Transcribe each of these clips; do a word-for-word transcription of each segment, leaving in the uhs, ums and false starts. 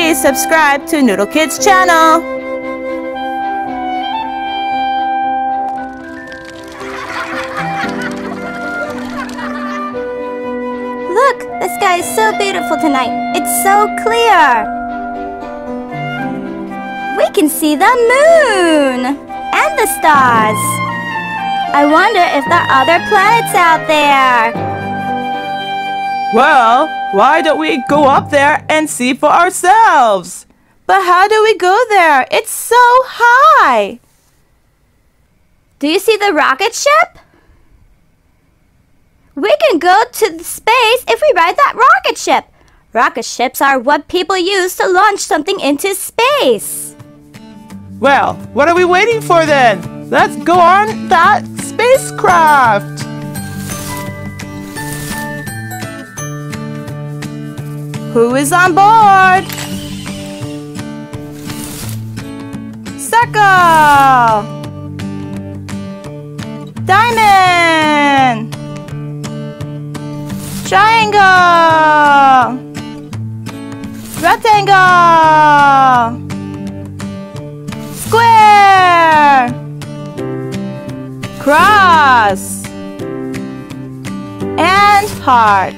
please subscribe to Noodle Kidz channel. Look, the sky is so beautiful tonight. It's so clear. We can see the moon and the stars. I wonder if there are other planets out there. Well, why don't we go up there and see for ourselves? But how do we go there? It's so high. Do you see the rocket ship? We can go to space if we ride that rocket ship. Rocket ships are what people use to launch something into space. Well, what are we waiting for then? Let's go on that spacecraft. Who is on board? Circle! Diamond! Triangle! Rectangle! Square! Cross! And heart.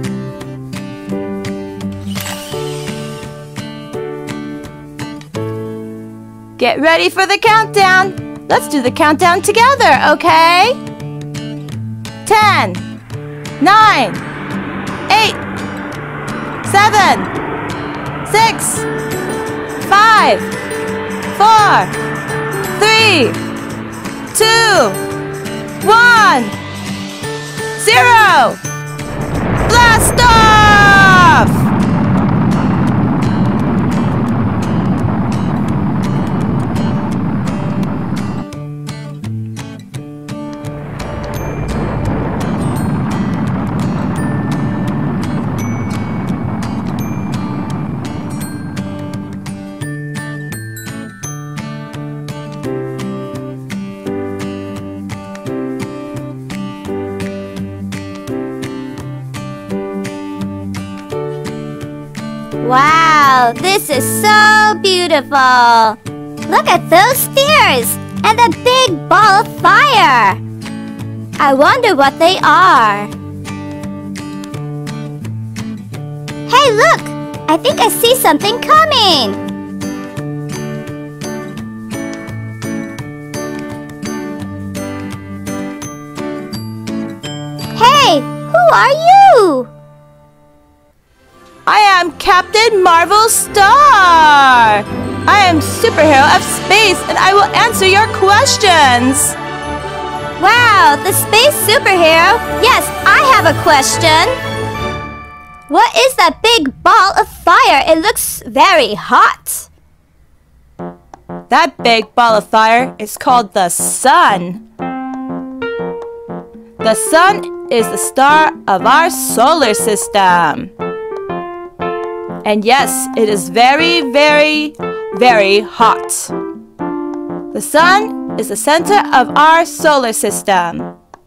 Get ready for the countdown. Let's do the countdown together, okay? Ten, nine, eight, seven, six, five, four, three, two, one, zero. Blast off! Wow, this is so beautiful. Look at those spheres and the big ball of fire. I wonder what they are. Hey, look! I think I see something coming. Hey, who are you? I am Captain Marvelstar! I am superhero of space and I will answer your questions! Wow, the space superhero? Yes, I have a question! What is that big ball of fire? It looks very hot. That big ball of fire is called the sun. The sun is the star of our solar system. And yes, it is very, very, very hot. The sun is the center of our solar system.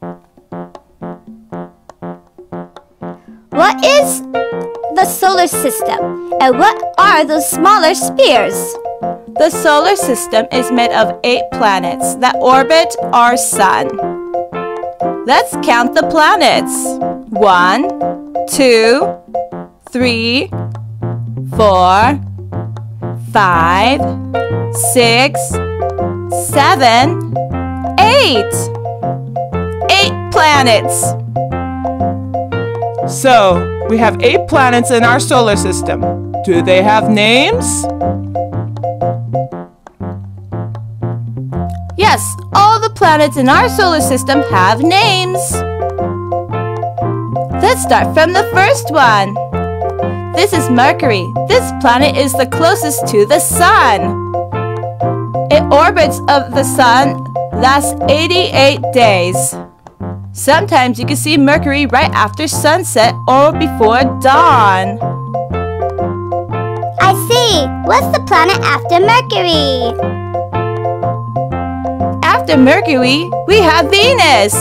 What is the solar system? And what are those smaller spheres? The solar system is made of eight planets that orbit our sun. Let's count the planets. One, two, three, four, five, six, seven, eight. Eight planets. So, we have eight planets in our solar system. Do they have names? Yes, all the planets in our solar system have names. Let's start from the first one. This is Mercury. This planet is the closest to the sun. It orbits of the sun lasts eighty-eight days. Sometimes you can see Mercury right after sunset or before dawn. I see. What's the planet after Mercury? After Mercury, we have Venus.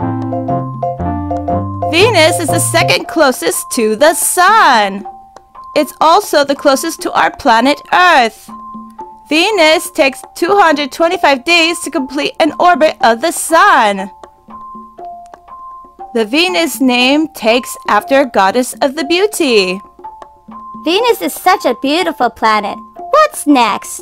Venus is the second closest to the sun. it's also the closest to our planet Earth. Venus takes two hundred twenty-five days to complete an orbit of the Sun. The Venus name takes after a goddess of the beauty. Venus is such a beautiful planet. What's next?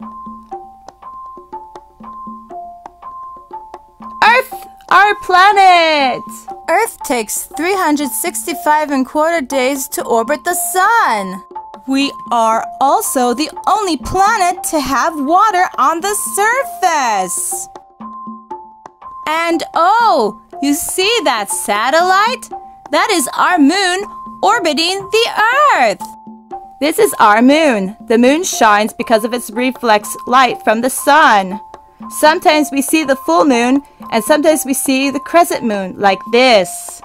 Earth, our planet! Earth takes three hundred sixty-five and quarter days to orbit the Sun. We are also the only planet to have water on the surface. And oh, you see that satellite? That is our moon orbiting the Earth. This is our moon. The moon shines because of its reflex light from the sun. Sometimes we see the full moon, and sometimes we see the crescent moon, like this.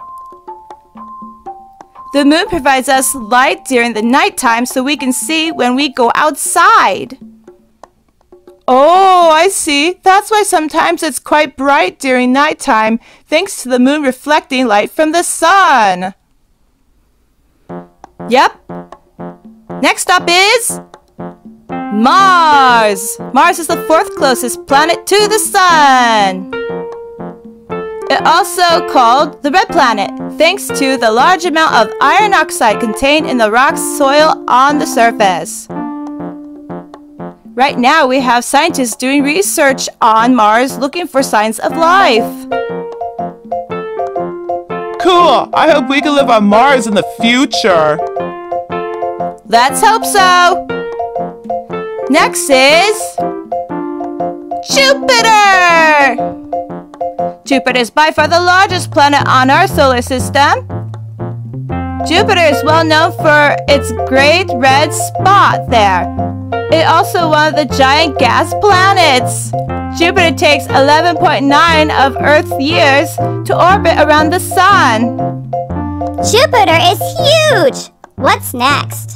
The moon provides us light during the nighttime so we can see when we go outside. Oh, I see. That's why sometimes it's quite bright during nighttime, thanks to the moon reflecting light from the sun. Yep. Next up is Mars. Mars is the fourth closest planet to the Sun. It's also called the red planet, thanks to the large amount of iron oxide contained in the rock soil on the surface. Right now, we have scientists doing research on Mars looking for signs of life. Cool! I hope we can live on Mars in the future. Let's hope so! Next is Jupiter! Jupiter is by far the largest planet on our solar system. Jupiter is well known for its great red spot there. It's also one of the giant gas planets. Jupiter takes eleven point nine of Earth's years to orbit around the Sun. Jupiter is huge! What's next?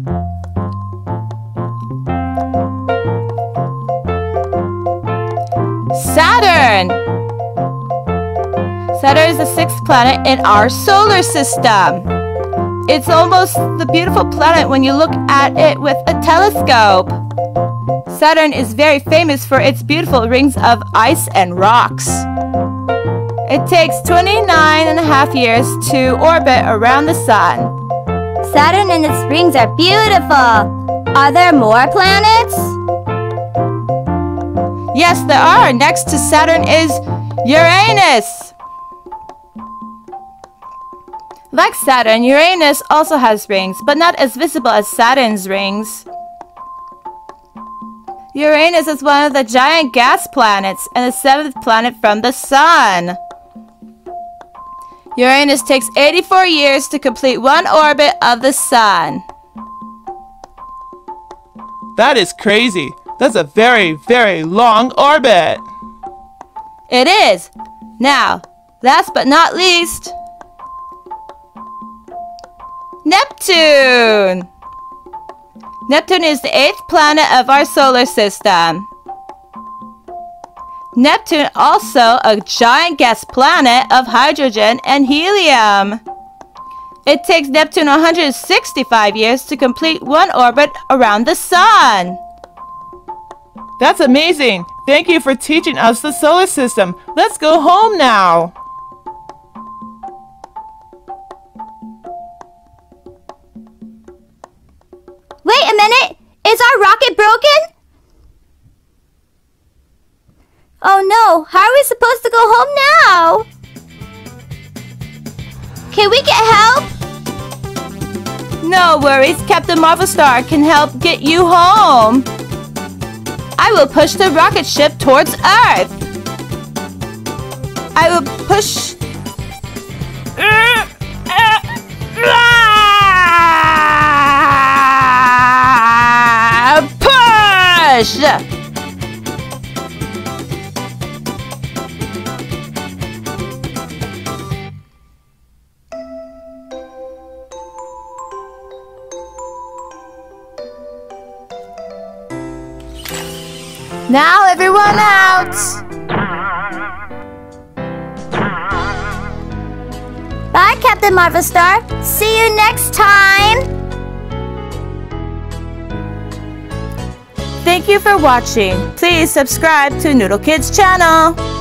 Saturn! Saturn is the sixth planet in our solar system. It's almost the beautiful planet when you look at it with a telescope. Saturn is very famous for its beautiful rings of ice and rocks. It takes twenty-nine and a half years to orbit around the Sun. Saturn and its rings are beautiful. Are there more planets? Yes, there are. Next to Saturn is Uranus. Like Saturn, Uranus also has rings, but not as visible as Saturn's rings. Uranus is one of the giant gas planets and the seventh planet from the Sun. Uranus takes eighty-four years to complete one orbit of the Sun. That is crazy. That's a very, very long orbit. It is. Now, last but not least, Neptune. Neptune is the eighth planet of our solar system. Neptune also a giant gas planet of hydrogen and helium. It takes Neptune one hundred sixty-five years to complete one orbit around the Sun. That's amazing. Thank you for teaching us the solar system. Let's go home now. Wait a minute! Is our rocket broken? Oh no, how are we supposed to go home now? Can we get help? No worries, Captain Marvelstar can help get you home. I will push the rocket ship towards Earth. I will push... Push! Now everyone out! Bye, Captain Marvelstar. See you next time! Thank you for watching. Please subscribe to Noodle Kidz channel.